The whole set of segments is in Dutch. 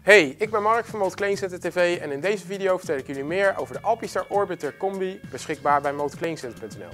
Hey, ik ben Mark van Motorkledingcenter TV en in deze video vertel ik jullie meer over de Alpistar Orbiter Combi, beschikbaar bij motorkledingcenter.nl.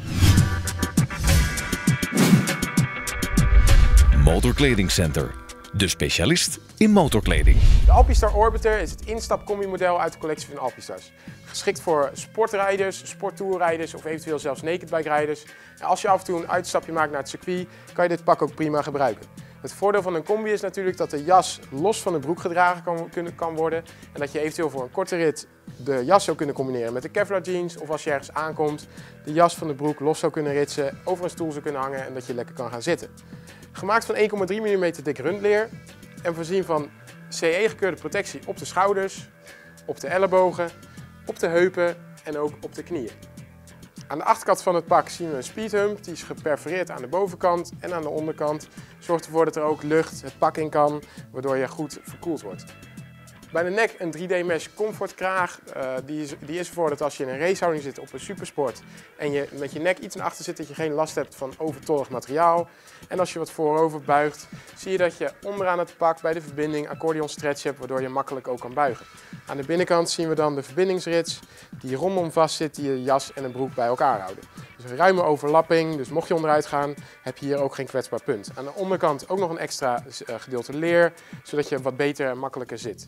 Motorkledingcenter, de specialist in motorkleding. De Alpistar Orbiter is het instap-combi-model uit de collectie van Alpistars. Geschikt voor sportrijders, sporttourrijders of eventueel zelfs naked-bike-rijders. En als je af en toe een uitstapje maakt naar het circuit, kan je dit pak ook prima gebruiken. Het voordeel van een combi is natuurlijk dat de jas los van de broek gedragen kan worden. En dat je eventueel voor een korte rit de jas zou kunnen combineren met de Kevlar jeans. Of als je ergens aankomt, de jas van de broek los zou kunnen ritsen, over een stoel zou kunnen hangen en dat je lekker kan gaan zitten. Gemaakt van 1,3 mm dik rundleer en voorzien van CE-gekeurde protectie op de schouders, op de ellebogen, op de heupen en ook op de knieën. Aan de achterkant van het pak zien we een speedhump, die is geperforeerd aan de bovenkant en aan de onderkant. Zorgt ervoor dat er ook lucht het pak in kan, waardoor je goed verkoeld wordt. Bij de nek een 3D mesh comfort kraag. Die is ervoor dat als je in een racehouding zit op een supersport en je met je nek iets naar achter zit, dat je geen last hebt van overtollig materiaal. En als je wat voorover buigt, zie je dat je onderaan het pak bij de verbinding accordeon stretch hebt, waardoor je makkelijk ook kan buigen. Aan de binnenkant zien we dan de verbindingsrits die rondom vast zit, die je jas en een broek bij elkaar houden. Dus een ruime overlapping, dus mocht je onderuit gaan, heb je hier ook geen kwetsbaar punt. Aan de onderkant ook nog een extra gedeelte leer, zodat je wat beter en makkelijker zit.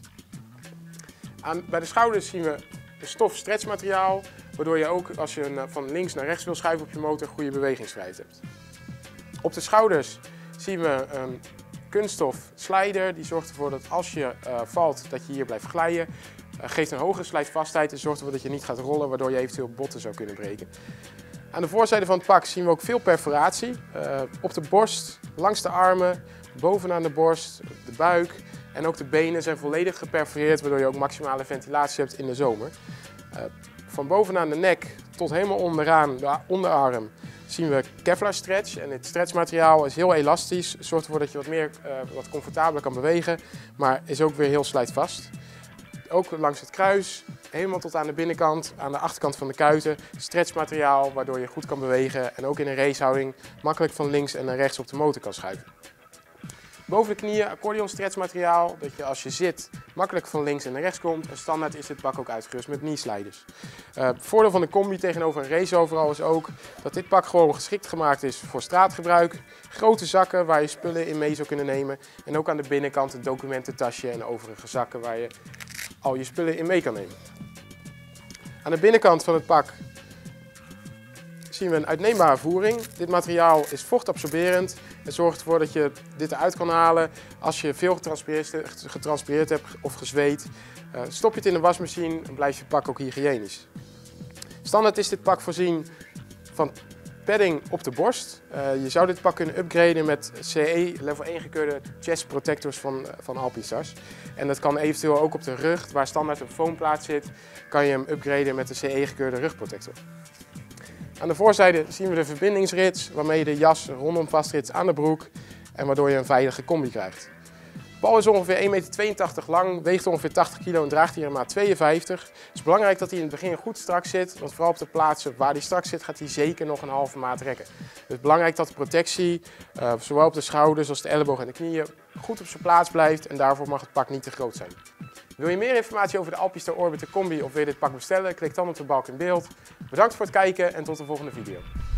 Bij de schouders zien we een stof stretchmateriaal, waardoor je ook als je van links naar rechts wil schuiven op je motor, goede bewegingsvrijheid hebt. Op de schouders zien we een kunststof slider, die zorgt ervoor dat als je valt, dat je hier blijft glijden. Geeft een hogere slijtvastheid en zorgt ervoor dat je niet gaat rollen, waardoor je eventueel botten zou kunnen breken. Aan de voorzijde van het pak zien we ook veel perforatie. Op de borst, langs de armen, bovenaan de borst, de buik. En ook de benen zijn volledig geperforeerd, waardoor je ook maximale ventilatie hebt in de zomer. Van bovenaan de nek tot helemaal onderaan de onderarm zien we Kevlar stretch. En dit stretchmateriaal is heel elastisch, zorgt ervoor dat je wat comfortabeler kan bewegen, maar is ook weer heel slijtvast. Ook langs het kruis, helemaal tot aan de binnenkant, aan de achterkant van de kuiten, stretchmateriaal waardoor je goed kan bewegen en ook in een racehouding makkelijk van links en naar rechts op de motor kan schuiven. Boven de knieën accordeon stretchmateriaal, dat je als je zit makkelijk van links en naar rechts komt. En standaard is dit pak ook uitgerust met knee sliders. Het voordeel van de combi tegenover een race overal is ook dat dit pak gewoon geschikt gemaakt is voor straatgebruik. Grote zakken waar je spullen in mee zou kunnen nemen. En ook aan de binnenkant een documententasje en overige zakken waar je al je spullen in mee kan nemen. Aan de binnenkant van het pak zien we een uitneembare voering. Dit materiaal is vochtabsorberend en zorgt ervoor dat je dit eruit kan halen als je veel getranspireerd hebt of gezweet. Stop je het in de wasmachine en blijft je pak ook hygiënisch. Standaard is dit pak voorzien van padding op de borst. Je zou dit pak kunnen upgraden met CE level 1 gekeurde chest protectors van Alpistars. En dat kan eventueel ook op de rug, waar standaard een foamplaat zit, kan je hem upgraden met de CE gekeurde rugprotector. Aan de voorzijde zien we de verbindingsrits, waarmee je de jas rondom vastrit aan de broek en waardoor je een veilige combi krijgt. De bal is ongeveer 1,82 meter lang, weegt ongeveer 80 kilo en draagt hier een maat 52. Het is belangrijk dat hij in het begin goed strak zit, want vooral op de plaatsen waar hij strak zit gaat hij zeker nog een halve maat rekken. Het is belangrijk dat de protectie, zowel op de schouders als de ellebogen en de knieën, goed op zijn plaats blijft en daarvoor mag het pak niet te groot zijn. Wil je meer informatie over de Alpistar Orbiter Combi of wil je dit pak bestellen? Klik dan op de balk in beeld. Bedankt voor het kijken en tot de volgende video.